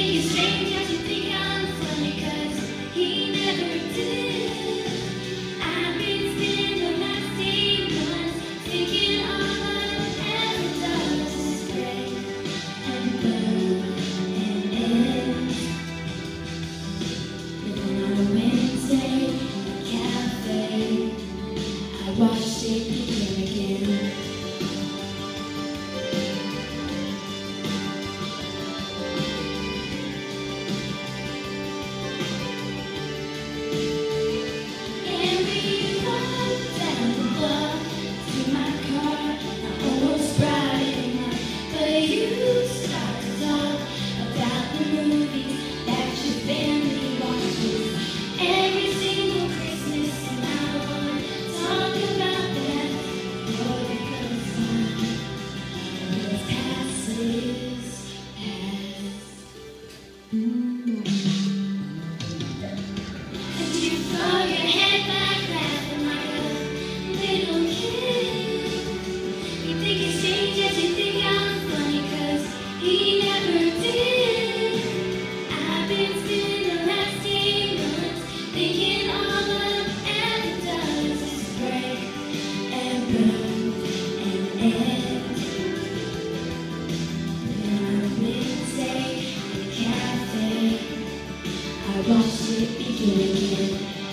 it's strange that you think I'm funny, 'cause he never did. I've been spending the last 8 months thinking all I've ever done is break and burn and end. And then on a Wednesday in a cafe, I watched it begin again. I watched it begin again.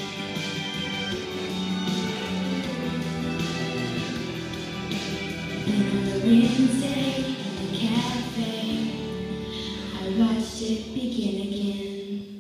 And on a Wednesday in a cafe, I watched it begin again.